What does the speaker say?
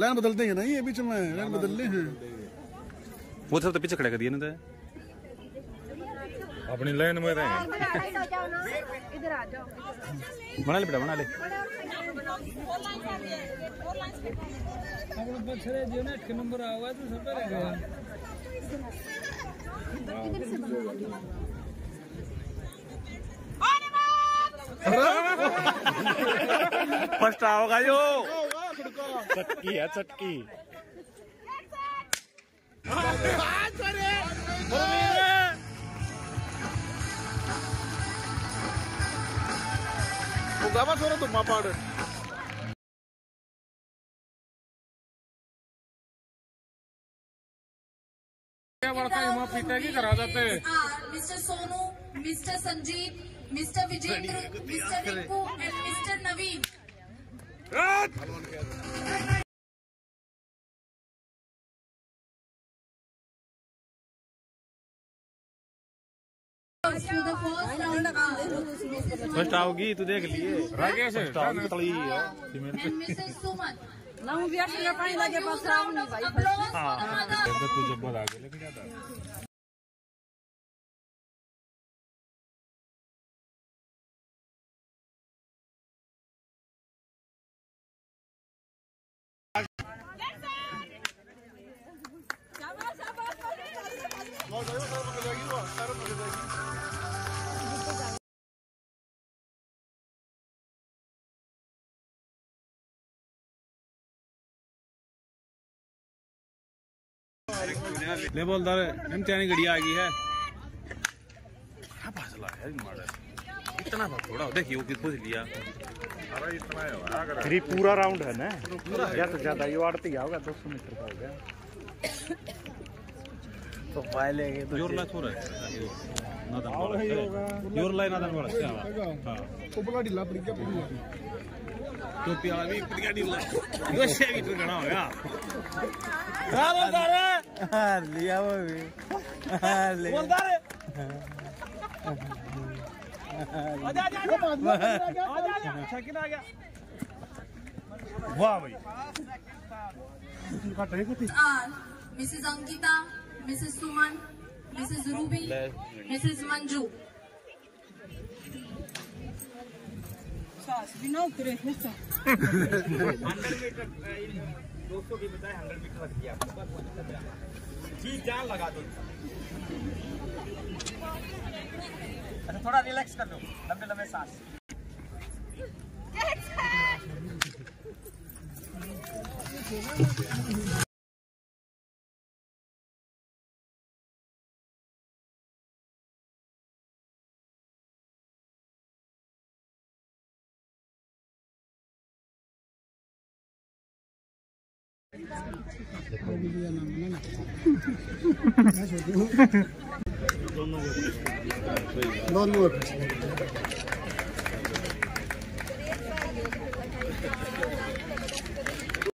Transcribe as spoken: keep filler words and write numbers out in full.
Line बदलते हैं ना ये बीच में लाइन बदल ले हैं। वो सब तो पीछे खड़े कर दिए ना अपनी लाइन में रहे। इधर आ जाओ, बना ले बेटा बना ले। नंबर आवा तो सब रह गया। फर्स्ट आओगा यो चटकी है चटकी। गावा छोरा तुम मापाड़ क्या बढ़ता है वहाँ पीता की करा जाते हैं। Mister Sonu, mister Sanjeet, mister Vijender, mister Rinku and mister Naveen. First आओगी तू देख लिए राकेश है मिस्टर सुमन। लाऊं बियार से पानी लगे पास राउंड नहीं भाई। हाँ तू जब बाद आगे लेके जाता ले बोलदार इम्तिहानी घड़ी आ गई है। क्या फासला है इतना थोड़ा देखिए वो कितना लिया। अरे इतना है फिर पूरा राउंड है ना ज्यादा से ज्यादा ये आड़ती होगा दो सौ मीटर का हो गया तो पालेंगे तो जोर ला छोरा नादन वाला जोर ला नादन वाला क्या हां तो बड़ा ढीला पड़ गया पूरी तो प्यार भी पड़ गया ढीला दो छह मीटर गना हो गया। क्या बोलता रे हां लिया वो भी हां ले बोलता रे आजा आजा आजा शकील आ गया। वाह भाई missus Ankita, missus Suman, missus Ruby, missus Manju. सास बिना उतरे है सर। हंड्रेड मीटर दो सौ की बजाय हंड्रेड मीटर रख दिया जी जान लगा दो। अच्छा थोड़ा रिलैक्स कर लो लंबे लंबे सांस। दोनों